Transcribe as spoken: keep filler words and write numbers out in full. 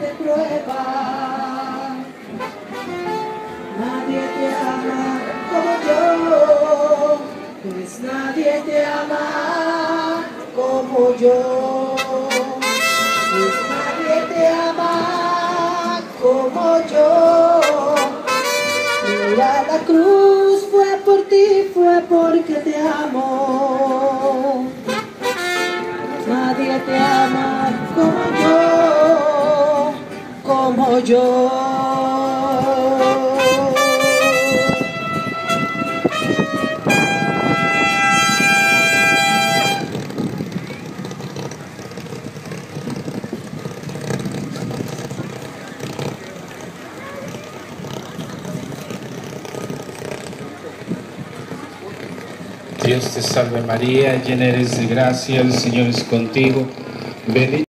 de prueba. Nadie te ama como yo, pues nadie te ama como yo, pues nadie te ama como yo. Mira, la cruz fue por ti, fue porque te amo. Nadie te ama como yo, como yo. Dios te salve María, llena eres de gracia, el Señor es contigo. Bendita